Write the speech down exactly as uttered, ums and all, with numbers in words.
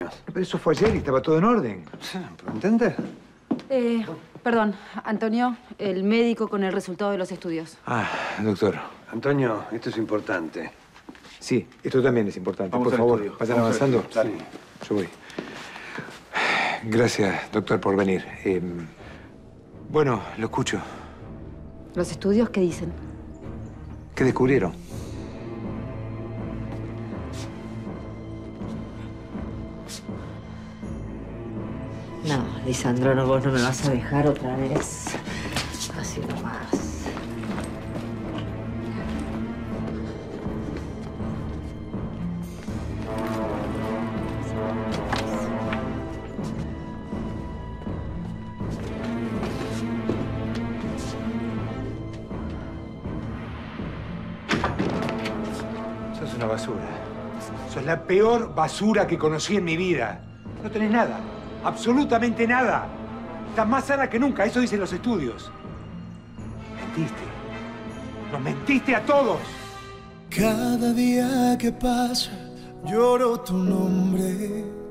Pero eso fue ayer y estaba todo en orden. ¿Entendés? Eh, perdón, Antonio, el médico con el resultado de los estudios. Ah, doctor. Antonio, esto es importante. Sí, esto también es importante. Vamos Por al favor, estudio. vayan Vamos al avanzando. estudio. Sí, yo voy. Gracias, doctor, por venir. Eh, bueno, lo escucho. ¿Los estudios qué dicen? ¿Qué descubrieron? No, Lisandro, no, vos no me vas a dejar otra vez. Así nomás. Sos una basura. Sos la peor basura que conocí en mi vida. No tenés nada. Absolutamente nada. Estás más sana que nunca. Eso dicen los estudios. Mentiste. Nos mentiste a todos. Cada día que pasa, lloro tu nombre.